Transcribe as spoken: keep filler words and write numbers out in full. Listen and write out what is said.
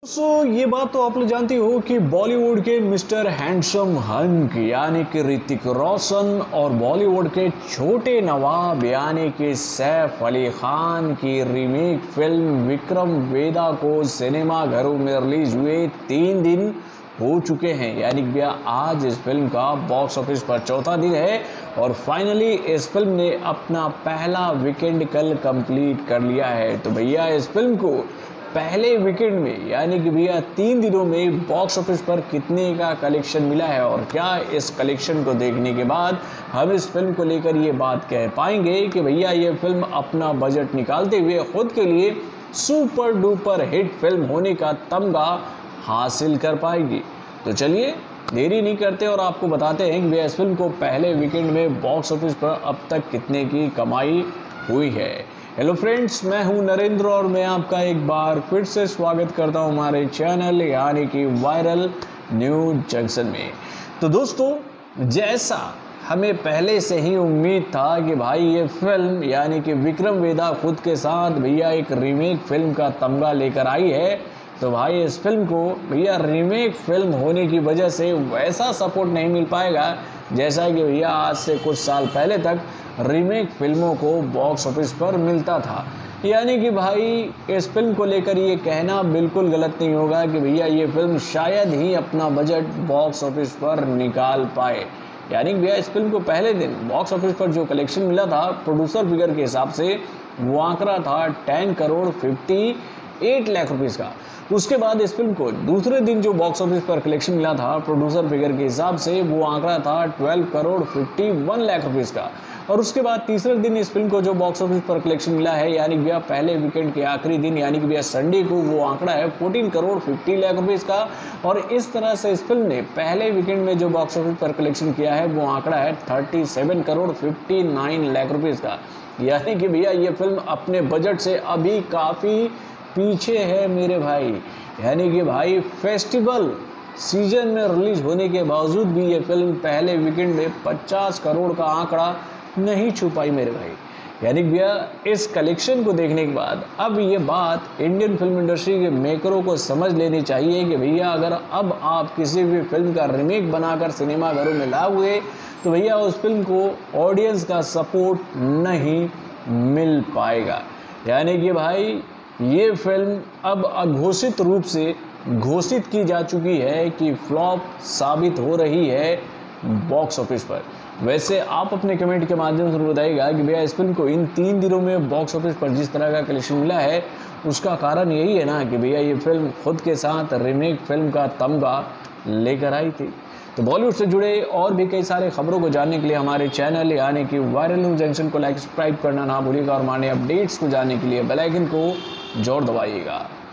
दोस्तों ये बात तो आप लोग जानते हो कि बॉलीवुड के मिस्टर हैंडसम हंक यानी कि ऋतिक रोशन और बॉलीवुड के छोटे नवाब यानी कि सैफ अली खान की रीमेक फिल्म विक्रम वेदा को सिनेमा घरों में रिलीज हुए तीन दिन हो चुके हैं। यानी कि भैया आज इस फिल्म का बॉक्स ऑफिस पर चौथा दिन है और फाइनली इस फिल्म ने अपना पहला वीकेंड कल कंप्लीट कर लिया है। तो भैया इस फिल्म को पहले वीकेंड में यानी कि भैया तीन दिनों में बॉक्स ऑफिस पर कितने का कलेक्शन मिला है और क्या इस कलेक्शन को देखने के बाद हम इस फिल्म को लेकर ये बात कह पाएंगे कि भैया ये फिल्म अपना बजट निकालते हुए खुद के लिए सुपर डुपर हिट फिल्म होने का तमगा हासिल कर पाएगी। तो चलिए देरी नहीं करते और आपको बताते हैं कि भैया इस फिल्म को पहले वीकेंड में बॉक्स ऑफिस पर अब तक कितने की कमाई हुई है। हेलो फ्रेंड्स, मैं हूं नरेंद्र और मैं आपका एक बार फिर से स्वागत करता हूं हमारे चैनल यानी कि वायरल न्यूज जंक्शन में। तो दोस्तों जैसा हमें पहले से ही उम्मीद था कि भाई ये फिल्म यानी कि विक्रम वेदा खुद के साथ भैया एक रीमेक फिल्म का तमगा लेकर आई है, तो भाई इस फिल्म को भैया रीमेक फिल्म होने की वजह से वैसा सपोर्ट नहीं मिल पाएगा जैसा कि भैया आज से कुछ साल पहले तक रीमेक फिल्मों को बॉक्स ऑफिस पर मिलता था। यानी कि भाई इस फिल्म को लेकर ये कहना बिल्कुल गलत नहीं होगा कि भैया ये फिल्म शायद ही अपना बजट बॉक्स ऑफिस पर निकाल पाए। यानी कि भैया इस फिल्म को पहले दिन बॉक्स ऑफिस पर जो कलेक्शन मिला था प्रोड्यूसर फिगर के हिसाब से वो आंकड़ा था ten crore fifty eight lakh rupees का। उसके बाद इस फिल्म को दूसरे दिन जो बॉक्स ऑफिस पर कलेक्शन मिला था प्रोड्यूसर फिगर के हिसाब से वो आंकड़ा था twelve crore fifty one lakh rupees का। और उसके बाद तीसरे दिन इस फिल्म को जो बॉक्स ऑफिस पर कलेक्शन मिला है यानी कि भैया पहले वीकेंड के आखिरी दिन यानी कि भैया संडे को वो आंकड़ा है fourteen crore fifty lakh rupees का। और इस तरह से इस फिल्म ने पहले वीकेंड में जो बॉक्स ऑफिस पर कलेक्शन किया है वो आंकड़ा है thirty seven crore fifty nine lakh rupees का। यानी कि भैया ये फिल्म अपने बजट से अभी काफ़ी पीछे है मेरे भाई। यानी कि भाई फेस्टिवल सीजन में रिलीज होने के बावजूद भी ये फिल्म पहले वीकेंड में पचास करोड़ का आंकड़ा नहीं छू पाई मेरे भाई। यानी कि भैया इस कलेक्शन को देखने के बाद अब ये बात इंडियन फिल्म इंडस्ट्री के मेकरों को समझ लेनी चाहिए कि भैया अगर अब आप किसी भी फिल्म का रीमेक बनाकर सिनेमा घरों में लाओगे तो भैया उस फिल्म को ऑडियंस का सपोर्ट नहीं मिल पाएगा। यानी कि भाई ये फिल्म अब अघोषित रूप से घोषित की जा चुकी है कि फ्लॉप साबित हो रही है बॉक्स ऑफिस पर। वैसे आप अपने कमेंट के माध्यम से बताइएगा कि भैया इस फिल्म को इन तीन दिनों में बॉक्स ऑफिस पर जिस तरह का कलेक्शन मिला है उसका कारण यही है ना कि भैया ये फिल्म खुद के साथ रीमेक फिल्म का तमगा लेकर आई थी। तो बॉलीवुड से जुड़े और भी कई सारे खबरों को जानने के लिए हमारे चैनल यानी कि वायरल न्यूज जंक्शन को लाइक सब्सक्राइब करना ना भूलिएगा और हमारे अपडेट्स को जानने के लिए बेल आइकन को जोर दबाइएगा।